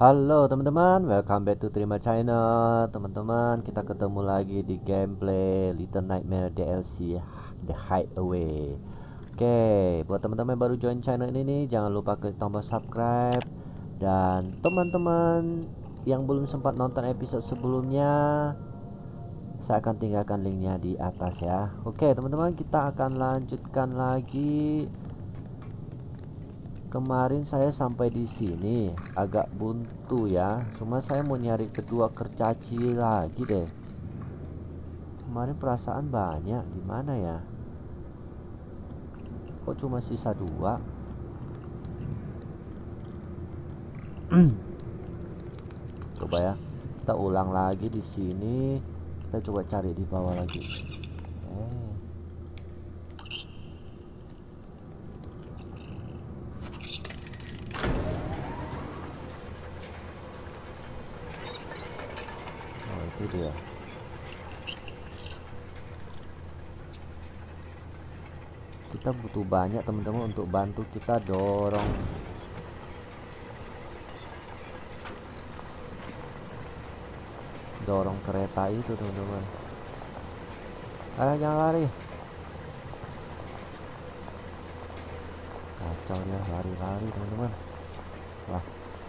Halo teman-teman, welcome back to Terima Channel. Teman-teman, kita ketemu lagi di gameplay Little Nightmare DLC The Hideaway. Oke, buat teman-teman yang baru join channel ini nih, jangan lupa klik tombol subscribe. Dan teman-teman yang belum sempat nonton episode sebelumnya, saya akan tinggalkan linknya di atas ya. Oke teman-teman, kita akan lanjutkan lagi. Kemarin saya sampai di sini agak buntu ya. Cuma saya mau nyari kedua kurcaci lagi deh. Kemarin perasaan banyak, di mana ya? Kok cuma sisa dua? Coba ya, kita ulang lagi di sini. Kita coba cari di bawah lagi. Oh, itu dia. Kita butuh banyak teman-teman untuk bantu kita dorong kereta itu teman-teman. Ayo jangan lari. Kacau ya, lari-lari teman-teman. Wah,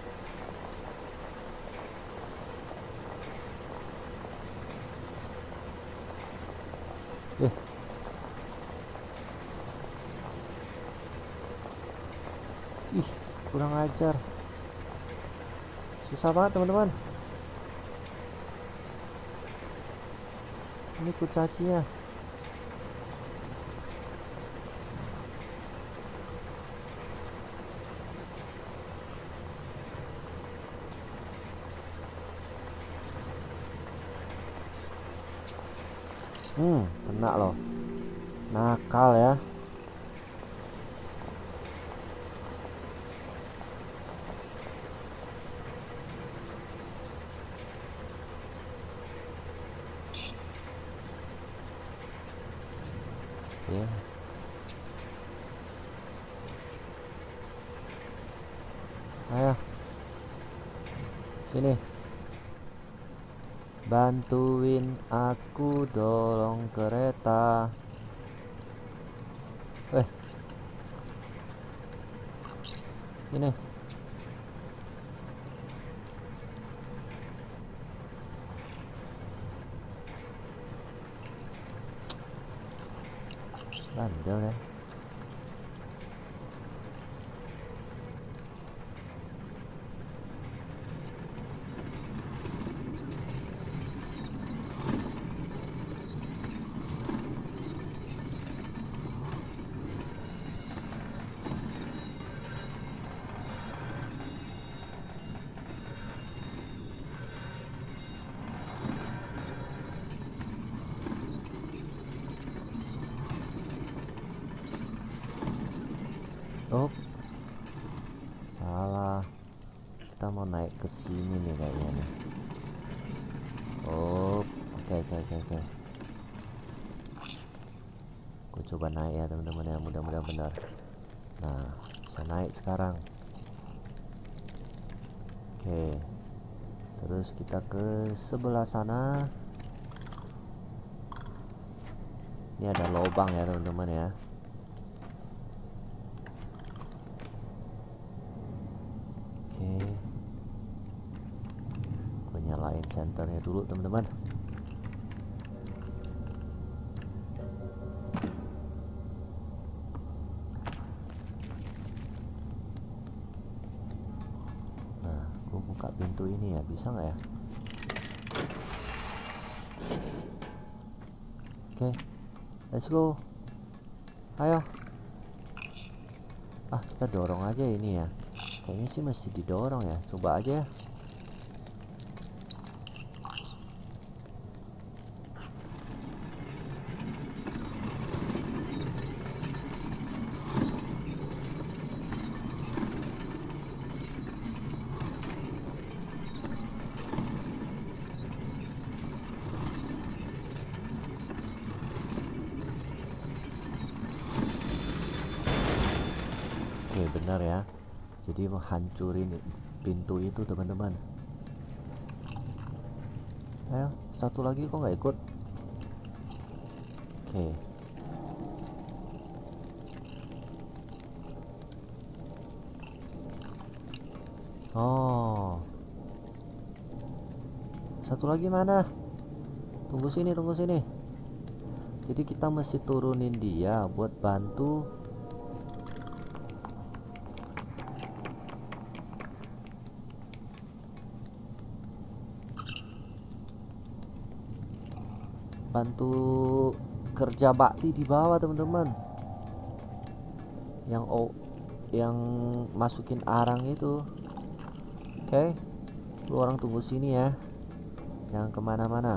ih, kurang ajar. Susah banget teman-teman. Ini kurcacinya. Kena loh. Nakal ya. Ya. Ayo. Sini. Bantuin aku dorong kereta. Ini. Bandel ya. Oh, salah. Kita mau naik ke sini nih kayaknya nih. Oh, oke. Aku coba naik ya teman-teman ya, mudah-mudahan benar. Nah, bisa naik sekarang. Oke. Terus kita ke sebelah sana. Ini ada lubang ya teman-teman ya. Oke, nyalain senternya dulu teman-teman. Nah, aku buka pintu ini ya, bisa nggak ya? Oke, let's go. Ayo. Kita dorong aja ini ya. Kayaknya sih mesti didorong ya. Coba aja ya. Oke, benar ya. Jadi menghancurin pintu itu teman-teman. Ayo, satu lagi kok nggak ikut. Oke. Oh, satu lagi mana? Tunggu sini, tunggu sini. Jadi kita mesti turunin dia buat bantu. Bantu kerja bakti di bawah teman-teman. Yang masukin arang itu. Oke, lu orang tunggu sini ya, jangan kemana-mana.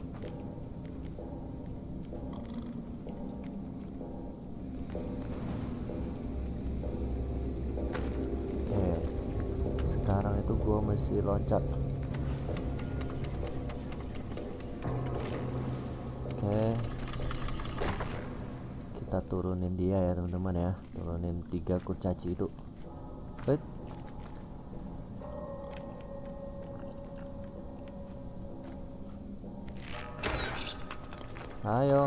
Oke, sekarang itu gua mesti loncat. Oke, kita turunin dia ya teman-teman ya, turunin 3 kurcaci itu. Wait. Ayo.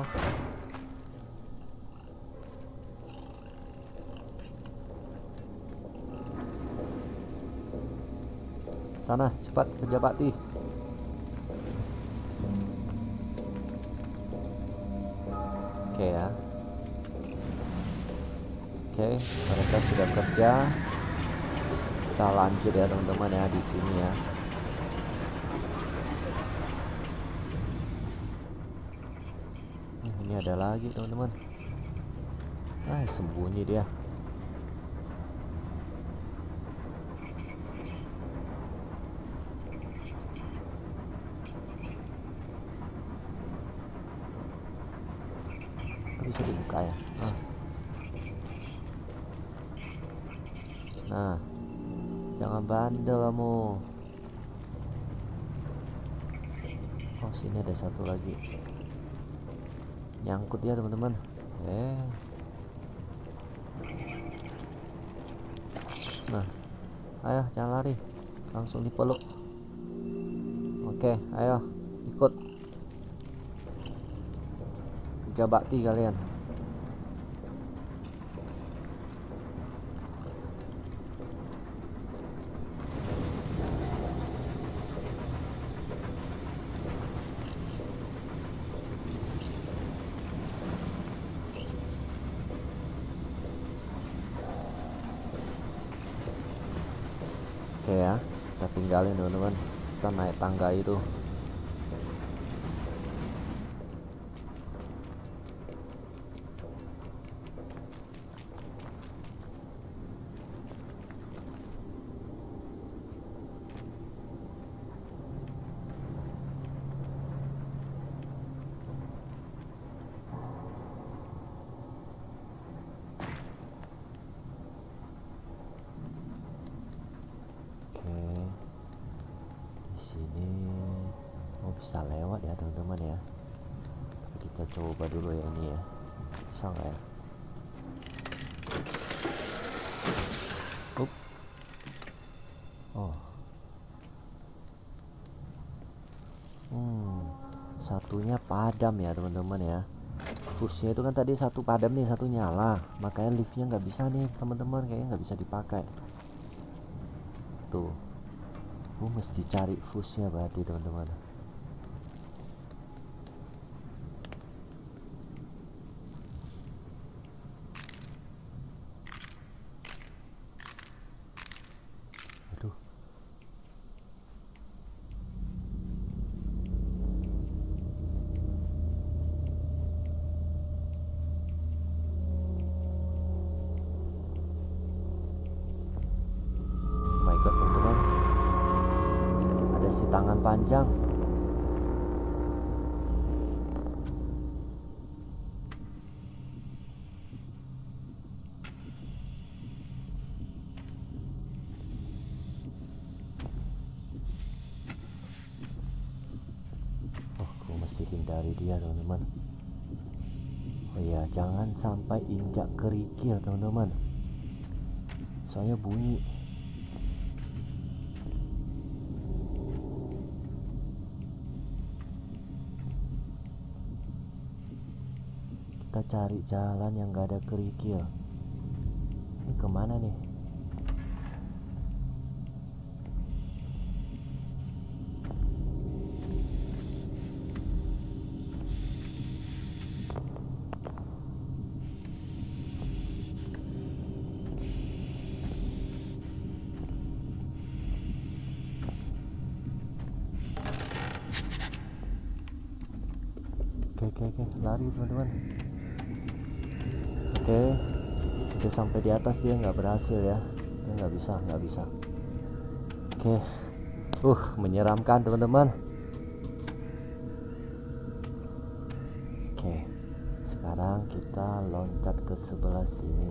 Sana, cepat kerja bakti. Oke ya. Oke, mereka sudah kerja. Kita lanjut ya teman-teman ya di sini ya. Ini ada lagi teman-teman. Sembunyi dia. Bisa dibuka ya. Nah, jangan bandel kamu. Oh, sini ada satu lagi. Nyangkut ya teman-teman. Nah, ayo jangan lari, langsung dipeluk. Oke, ayo ikut kerja bakti kalian. Oke ya, kita tinggalin teman-teman. Kita naik tangga itu. Bisa lewat ya teman-teman ya. Kita coba dulu ya ini ya, bisa nggak ya? Oh, satunya padam ya teman-teman ya. Fusnya itu kan tadi satu padam nih, satu nyala, makanya liftnya nggak bisa nih teman-teman, kayaknya nggak bisa dipakai. Tuh, gue mesti cari fusnya berarti teman-teman. Teman-teman, ada si tangan panjang. Aku mesti hindari dia teman-teman. Oh iya, jangan sampai injak kerikil teman-teman, soalnya bunyi. Kita cari jalan yang gak ada kerikil. Ini kemana nih? Oke, lari teman-teman. Oke, udah sampai di atas, dia nggak berhasil ya. Dia nggak bisa. Oke, menyeramkan teman-teman. Oke, sekarang kita loncat ke sebelah sini.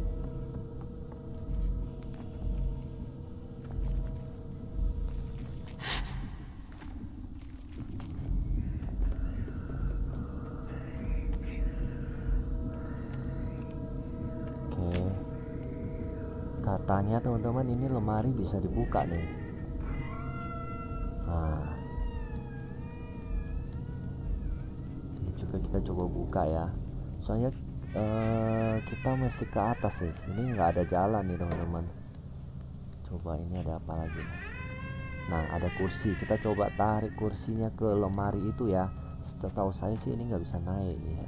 Katanya teman-teman ini lemari bisa dibuka nih. Nah, ini juga kita coba buka ya. Soalnya kita mesti ke atas sih. Ini nggak ada jalan nih teman-teman. Coba ini ada apa lagi? Nah, ada kursi. Kita coba tarik kursinya ke lemari itu ya. Setahu saya sih ini nggak bisa naik ya.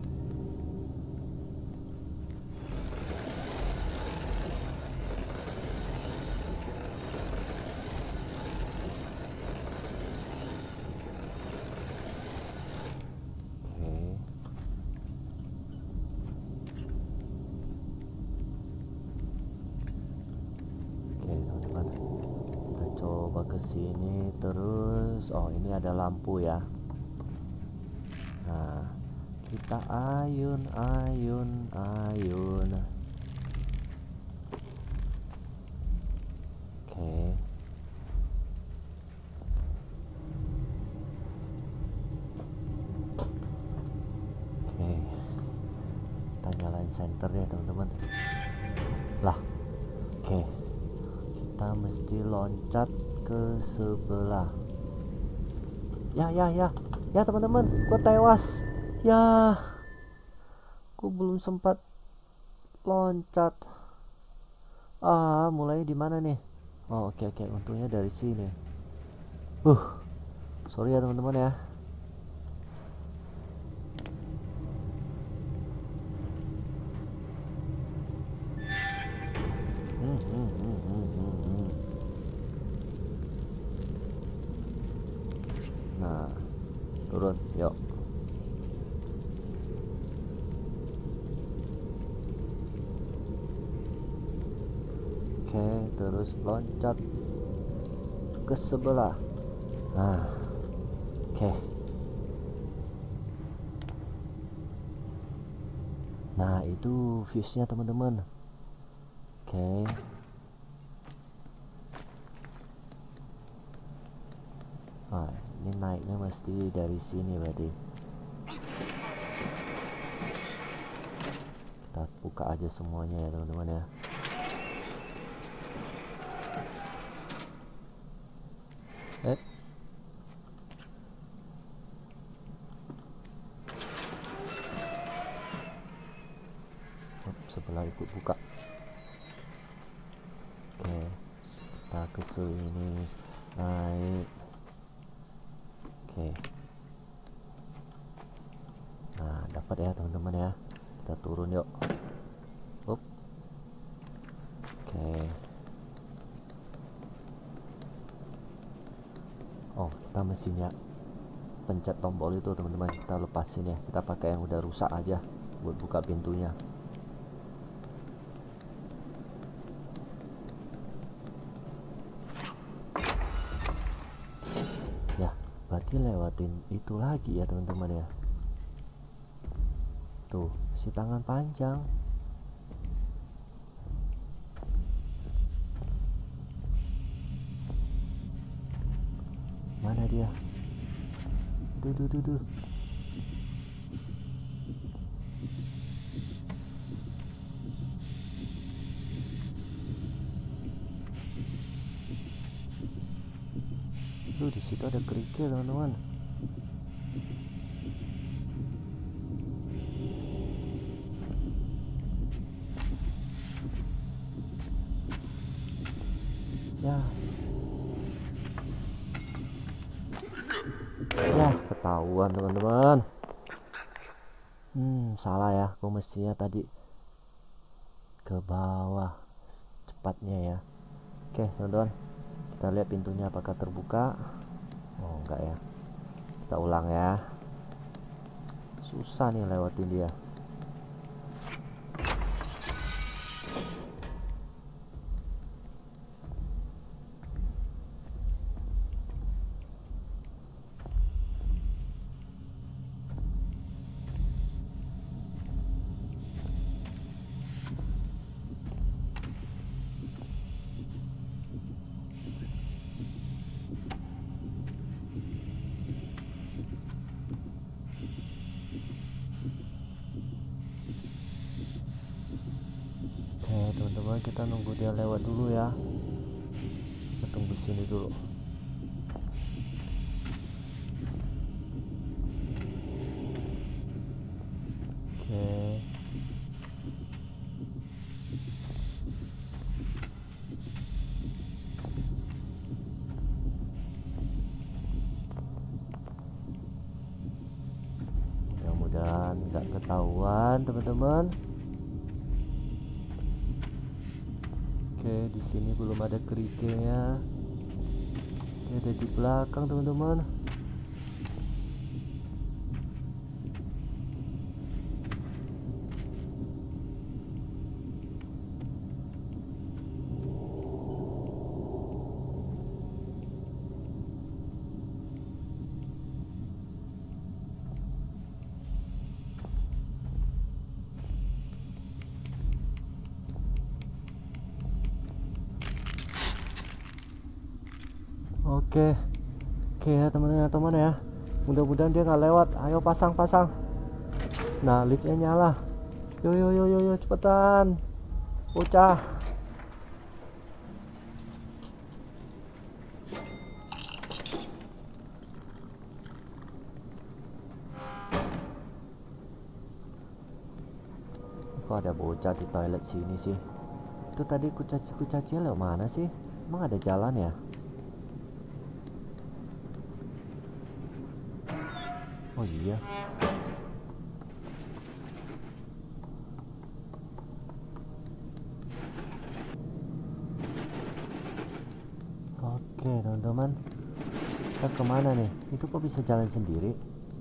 Coba ke sini terus. Oh, ini ada lampu ya. Nah, kita ayun. Oke. Kita nyalain senter ya, teman-teman. Lah. Oke. Kita mesti loncat ke sebelah. Ya teman-teman, gua tewas. Ya, gua belum sempat loncat. Mulai di mana nih? Oh, oke. Untungnya dari sini. Sorry ya teman-teman ya. Nah, turun, yuk. Oke, terus loncat ke sebelah. Nah, oke. Nah, itu fuse-nya teman-teman. Oke. Ini naiknya mesti dari sini berarti. Kita buka aja semuanya ya teman-teman ya. Sebelah ikut buka. Oke, kita ke sini, naik. Oke. Nah, dapat ya teman-teman ya. Kita turun yuk. Oke. Oh, kita mestinya pencet tombol itu teman-teman. Kita lepasin ya. Kita pakai yang udah rusak aja buat buka pintunya. Ya, berarti lewatin itu lagi ya teman-teman ya. Tuh, si tangan panjang. Mana dia? Duh. Di situ ada kerikil teman-teman. aja. Ya, ketahuan teman-teman. Salah ya, aku mestinya tadi ke bawah cepatnya ya. Oke teman-teman, kita lihat pintunya apakah terbuka. Oh enggak ya, kita ulang ya. Susah nih lewatin dia. Oke teman-teman, kita nunggu dia lewat dulu ya. Kita tunggu sini dulu. Oke. Mudah-mudahan nggak ketahuan teman-teman. Oke, di sini belum ada kerikilnya. Oke, ada di belakang teman-teman. Oke, oke ya teman-teman ya. Mudah-mudahan dia nggak lewat. Ayo pasang. Nah, liftnya nyala. Yo, cepetan. Bocah. Kok ada bocah di toilet sini sih? Itu tadi kucaci-kucacinya lewat mana sih? Emang ada jalan ya? Oh iya. Oke teman-teman, kita kemana nih? Itu kok bisa jalan sendiri?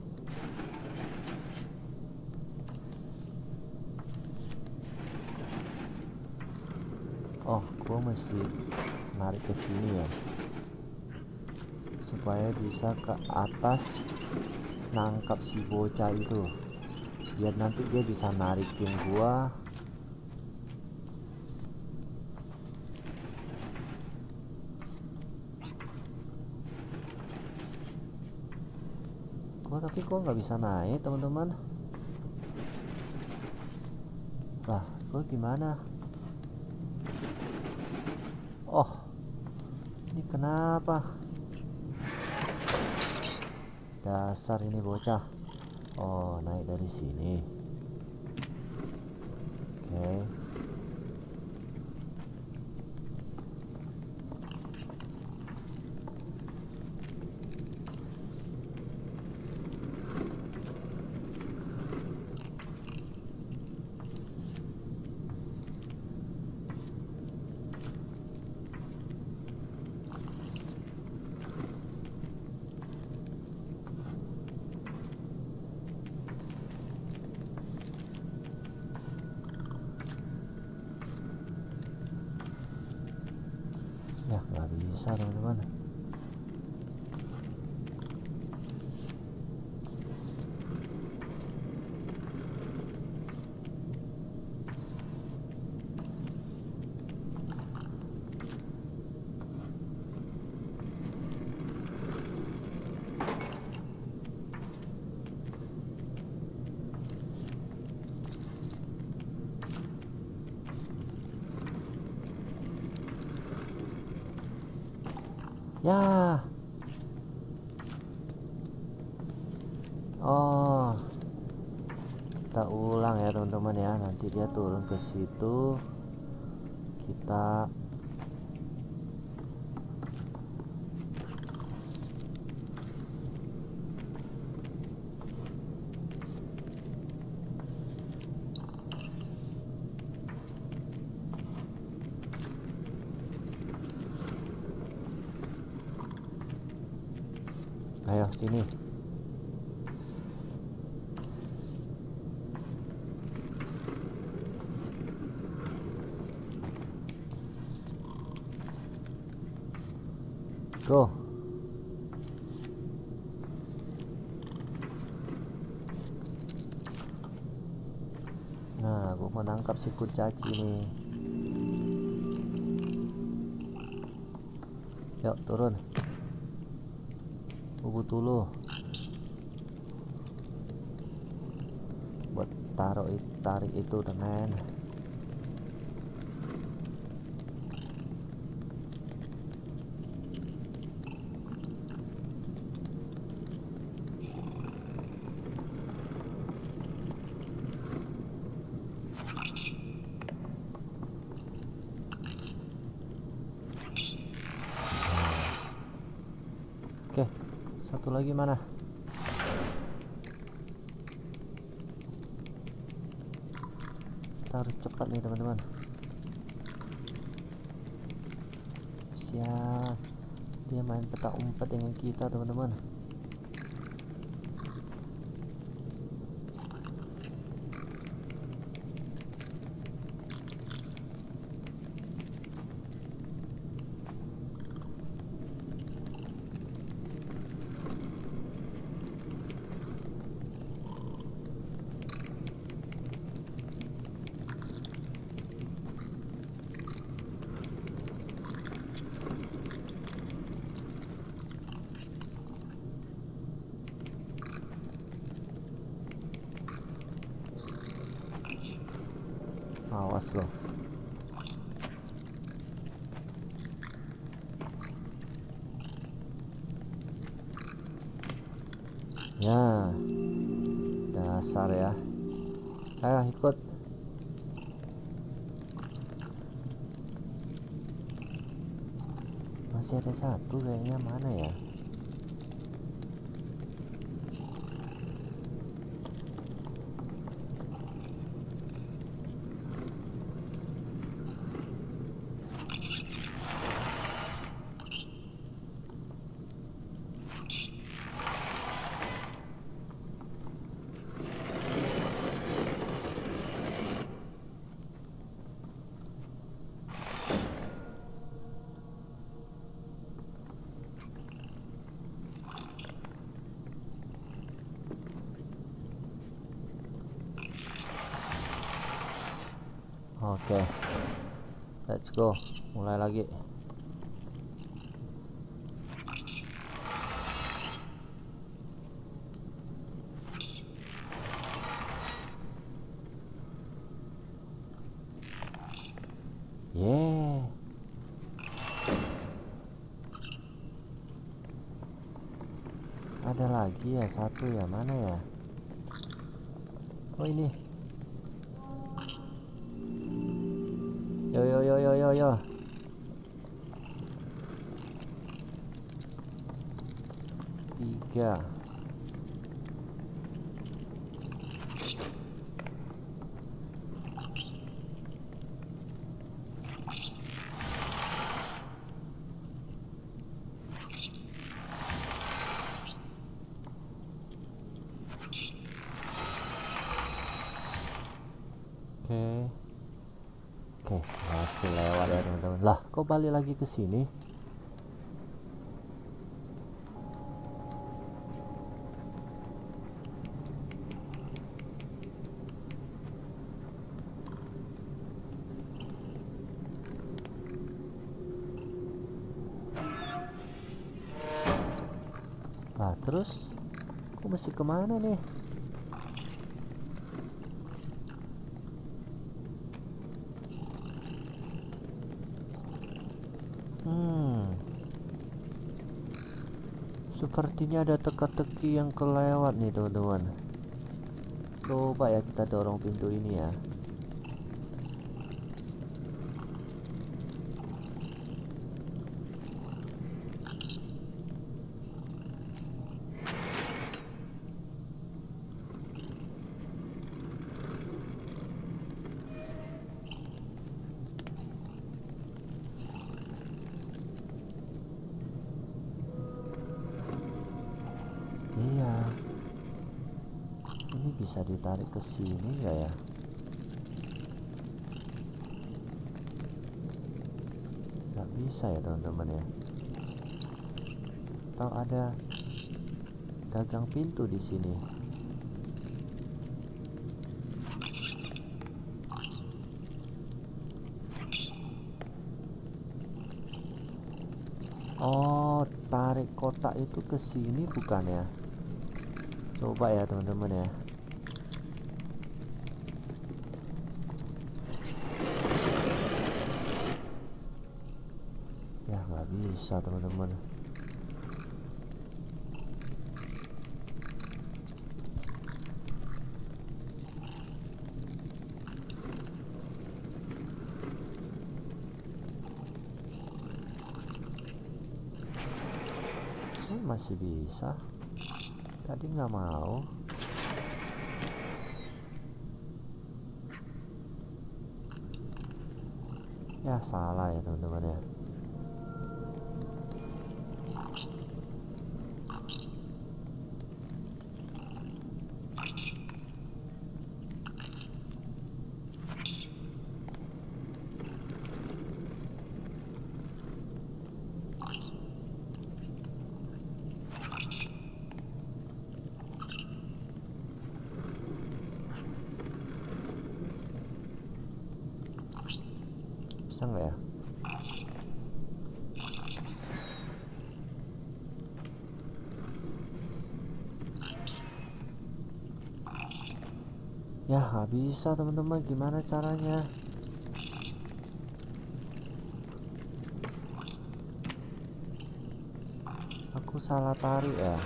Oh, gua mesti narik ke sini ya, supaya bisa ke atas nangkap si bocah itu, biar nanti dia bisa narikin gua. Tapi kok nggak bisa naik teman-teman. Lah, gua gimana? Oh, ini kenapa? Dasar ini bocah. Oh, naik dari sini. Oke. Ya nggak bisa teman-teman. Ya. Oh, kita ulang ya teman-teman ya. Nanti dia turun ke situ. Kita Ayo sini. Go. Nah, gue mau nangkap si kurcaci nih. Yuk turun. Gue butuh lu buat tarik itu temen. Oke, satu lagi mana? Kita harus cepat nih teman-teman. Siap. Dia main petak umpet dengan kita teman-teman. Awas loh. Ya, dasar ya. Ayo ikut. Masih ada satu kayaknya, mana ya? Oke, let's go. Mulai lagi. Yeah. Ada lagi ya, satu ya, mana ya? Oh ini. Yo yo yo yo yo yo. Tiga. Oke, masih lewat ya teman-teman. Lah, kok balik lagi ke sini? Lah, terus kok mesti kemana nih? Sepertinya ada teka-teki yang kelewat nih teman-teman. Coba ya kita dorong pintu ini ya. Iya. Ini bisa ditarik ke sini nggak ya? Nggak bisa ya teman-teman ya. Atau ada gagang pintu di sini. Oh, tarik kotak itu ke sini bukan ya? Coba ya teman-teman ya. Ya nggak bisa teman-teman. Masih bisa. Tadi nggak mau. Ya salah ya teman-teman ya. Bisa nggak ya? Ya nggak bisa teman-teman, gimana caranya? Aku salah tarik ya.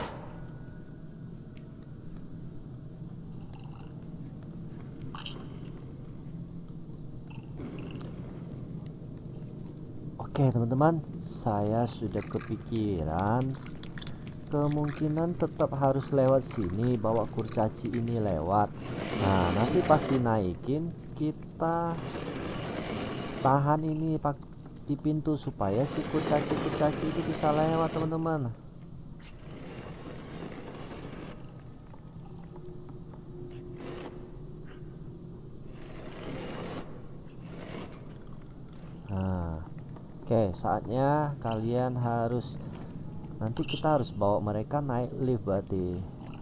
Oke teman-teman, saya sudah kepikiran. Kemungkinan tetap harus lewat sini, bawa kurcaci ini lewat. Nah nanti pas dinaikin kita tahan ini di pintu supaya si kurcaci itu bisa lewat teman-teman. Nah oke, saatnya kalian harus, nanti kita harus bawa mereka naik lift berarti.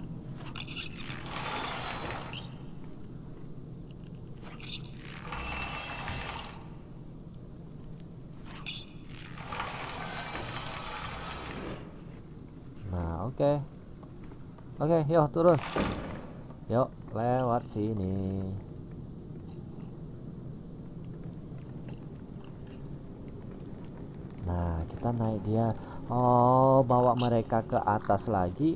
Nah oke, yuk turun. Yuk lewat sini. Nah kita naik dia. Oh, bawa mereka ke atas lagi.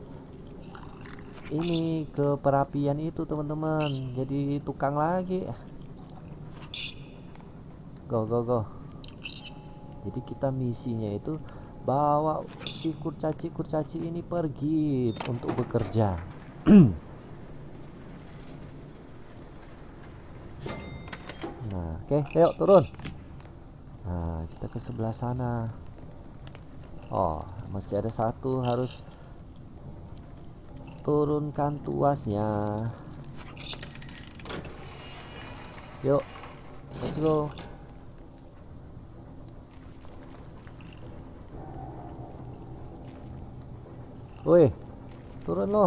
Ini ke perapian itu teman-teman. Jadi tukang lagi. Go. Jadi kita misinya itu bawa si kurcaci ini pergi untuk bekerja. Nah oke, yuk turun. Nah kita ke sebelah sana. Oh masih ada satu, harus turunkan tuasnya. Yuk let's go. Woi turun loh.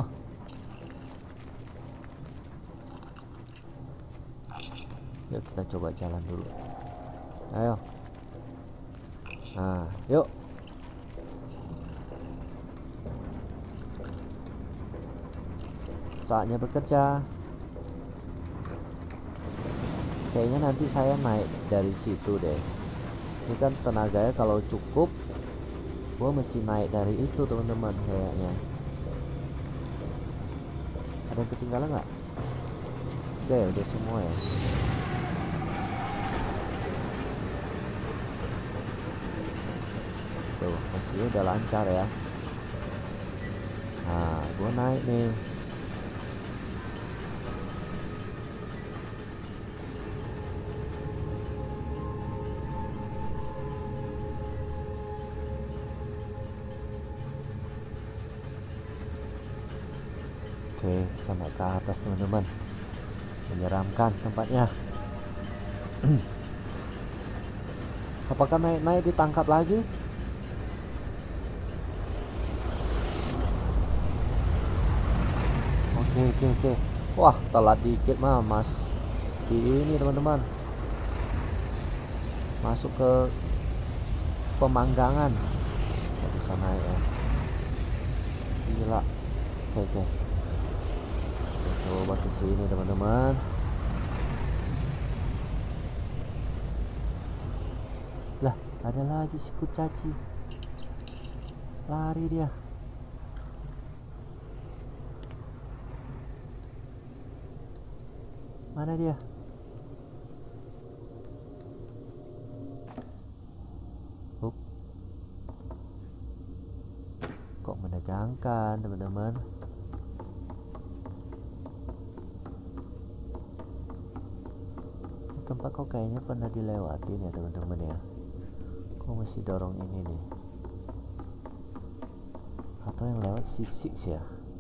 Yuk kita coba jalan dulu. Ayo. Nah yuk. Saatnya bekerja. Kayaknya nanti saya naik dari situ deh. Ini kan tenaganya kalau cukup, gua mesti naik dari itu teman-teman kayaknya. Ada yang ketinggalan nggak? Udah semua ya. Tuh mesinnya udah lancar ya. Nah gua naik nih. Oke, kita naik ke atas teman-teman. Menyeramkan tempatnya. Apakah naik-naik ditangkap lagi? Oke. Wah, telat dikit mah mas. Di ini teman-teman. Masuk ke pemanggangan. Nggak bisa naik ya. Gila. Oke. Kita coba ke sini teman-teman. Lah, ada lagi si kurcaci. Lari dia. Mana dia? Kok menegangkan teman-teman. Tempat kok kayaknya pernah dilewatin ya teman-teman ya. Kok mesti dorong ini nih? Atau yang lewat sisik ya?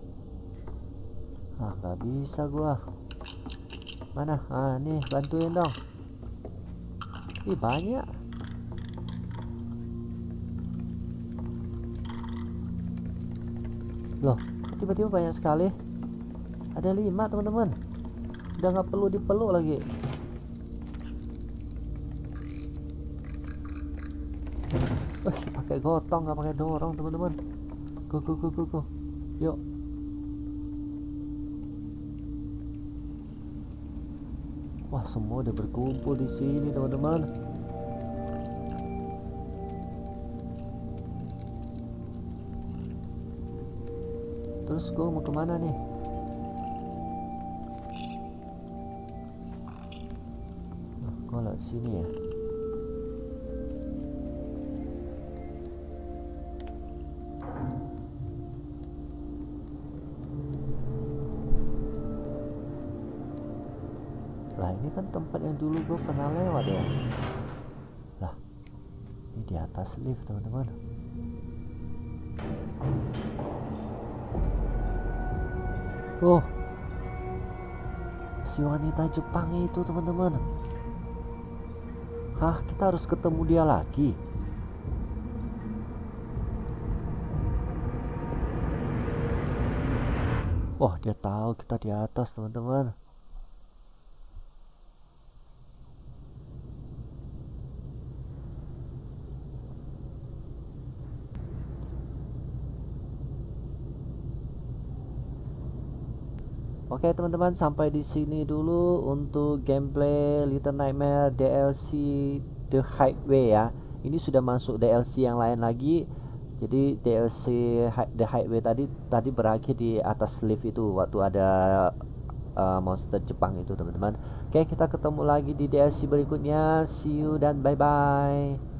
Ah, nggak bisa gua. Mana? Ah, nih bantuin dong. Ih, banyak. Loh, tiba-tiba banyak sekali. Ada 5 teman-teman. Udah nggak perlu dipeluk lagi. Pakai gotong, nggak pakai dorong teman-teman. Go. Yuk. Wah, semua udah berkumpul di sini teman-teman. Terus gue mau kemana nih? Gue lewat sini ya. Lah, ini kan tempat yang dulu gue pernah lewat ya. Lah, ini di atas lift teman-teman. Oh, si wanita Jepang itu teman-teman. Hah, kita harus ketemu dia lagi. Wah, dia tahu kita di atas teman-teman. Oke teman-teman, sampai di sini dulu untuk gameplay Little Nightmare DLC The Highway ya. Ini sudah masuk DLC yang lain lagi. Jadi DLC The Highway tadi berakhir di atas lift itu waktu ada monster Jepang itu teman-teman. Oke, kita ketemu lagi di DLC berikutnya. See you dan bye bye.